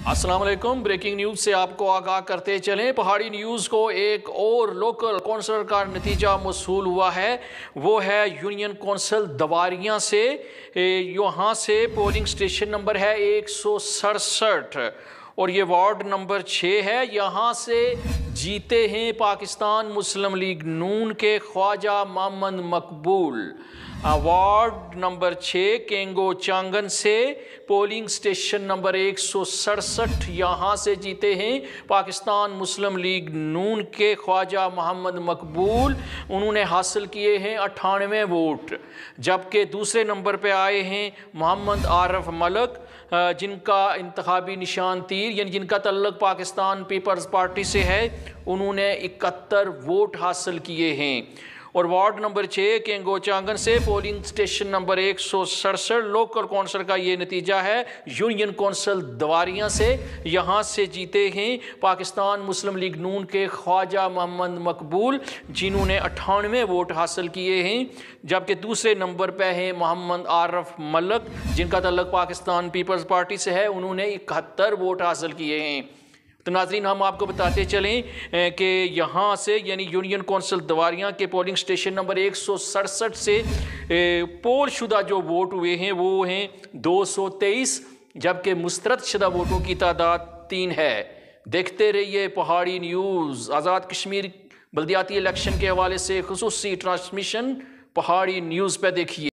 अस्सलाम वालेकुम। Breaking news से आपको आगाह करते चलें। पहाड़ी न्यूज़ को एक और लोकल कौंसल का नतीजा मौसूल हुआ है, वो है यूनियन कौंसल दवारियाँ से। यहाँ से पोलिंग स्टेशन नंबर है 167 और ये वार्ड नंबर 6 है। यहाँ से जीते हैं पाकिस्तान मुस्लिम लीग नून के ख्वाजा मोहम्मद मकबूल। वार्ड नंबर 6 केंगो चांगन से पोलिंग स्टेशन नंबर 167 यहाँ से जीते हैं पाकिस्तान मुस्लिम लीग नून के ख्वाजा मोहम्मद मकबूल। उन्होंने हासिल किए हैं 98 वोट। जबकि दूसरे नंबर पे आए हैं मोहम्मद आरिफ मलिक, जिनका इंतखाबी निशान तीर यानी जिनका तल्लुक पाकिस्तान पीपल्स पार्टी से है। उन्होंने 71 वोट हासिल किए हैं। और वार्ड नंबर 6 केंगो चांगन से polling station number 167 local council का ये नतीजा है। यूनियन कौंसल दवारियाँ से यहाँ से जीते हैं पाकिस्तान मुस्लिम लीग नून के ख्वाजा मोहम्मद मकबूल, जिन्होंने 98 वोट हासिल किए हैं। जबकि दूसरे नंबर पर हैं मोहम्मद आरिफ मलिक, जिनका तल्लुक पाकिस्तान पीपल्स पार्टी से है। उन्होंने 71 वोट हासिल किए हैं। तो नाज़रीन, हम आपको बताते चलें कि यहाँ से यानी यूनियन कौंसल दवारियाँ के पोलिंग स्टेशन नंबर 167 से पोल शुदा जो वोट हुए हैं वो हैं 223, जबकि मुस्तरद शुदा वोटों की तादाद 3 है। देखते रहिए पहाड़ी न्यूज़। आज़ाद कश्मीर बल्दियाती इलेक्शन के हवाले से खुसूसी ट्रांसमिशन पहाड़ी न्यूज़ पे देखिए।